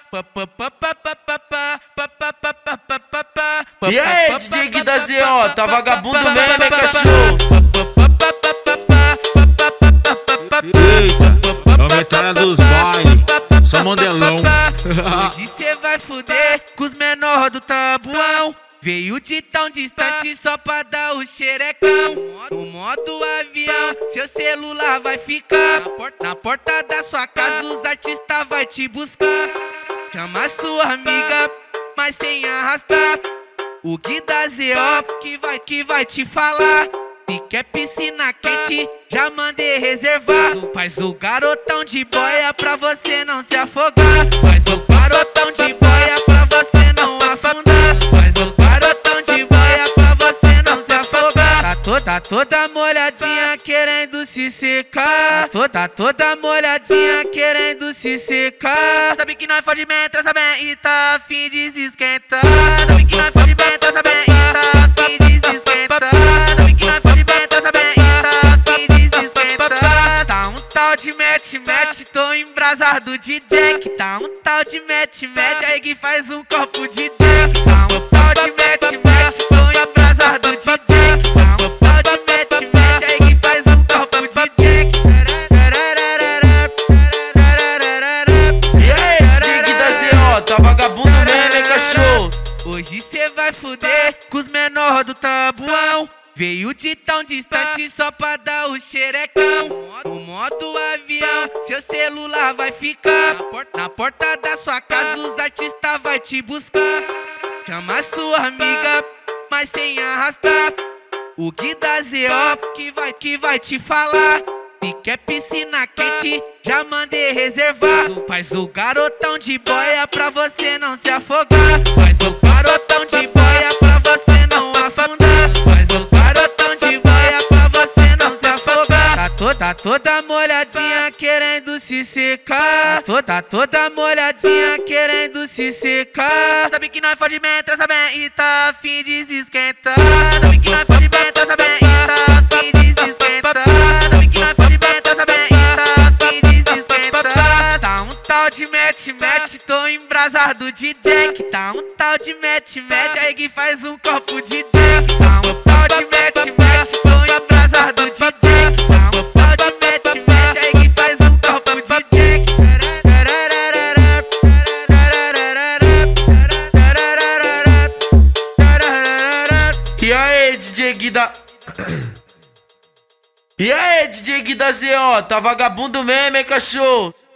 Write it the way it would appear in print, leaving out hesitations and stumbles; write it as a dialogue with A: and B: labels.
A: E aí, DJ Gui da ZO, tá vagabundo mesmo, hein, cachorro?
B: Eita, é o metralha dos bailes, só modelão.
C: Hoje cê vai fuder com os menor do tabuão. Veio de tão distante só pra dar o xerecão. No modo avião, seu celular vai ficar na porta da sua casa, os artistas vai te buscar. Chama sua amiga, mas sem arrastar. O Gui da ZO que vai te falar. Se quer piscina quente, já mandei reservar. Faz o garotão de boia pra você não se afogar. Faz o garotão de boia pra você não afundar. Faz o garotão de boia pra você não se afogar. Tá toda molhadinha querendo se secar. Tá toda molhadinha querendo se secar. Sabe que nós fode bem, transa bem e tá a fim de se esquentar. Sabe que nós fode bem, transa bem e tá a fim de se esquentar. Sabe que nós fode bem, transa bem e tá a fim de se esquentar. Tá um tal de mete, tô embrasado de Jack. Tá um tal de mete, aí que faz um copo de Jack. Tá um tal de mete, tô embrasado de Jack. Tá um tal de mete, aí que faz um copo de Jack.
A: E aí, DJ Gui da ZO, tá vagabundo mesmo, hein, cachorro?
C: Hoje cê vai fuder com os menor do tabuão. Veio de tão distante só pra dar o xerecão. No modo avião, seu celular vai ficar na porta da sua casa, os artistas vai te buscar. Chama sua amiga, mas sem arrastar. O Gui da ZO que vai te falar. Se quer piscina quente, já mandei reservar. Faz o garotão de boia pra você não se afogar. Faz o garotão de boia pra você não afundar. Faz o garotão de boia pra você não se afogar. Tá toda molhadinha querendo se secar. Tá toda molhadinha querendo se secar. Sabe que nós fode bem, transa bem e tá a fim de se esquentar. Sabe que nós fode bem, transa bem e tá a fim de se esquentar. Sabe que nós fode bem, transa bem e tá a fim de se esquentar. Tá um tal de mete, tô embrasado de Jack. Tá um tal de mete, aí que faz um copo de Jack. Tá um tal de mete, tô embrasado de Jack. Tá um tal de mete, aí que faz um copo de Jack.
A: E aí, DJ Gui da... E aí, DJ Gui da ZO, tá vagabundo mesmo, hein, cachorro?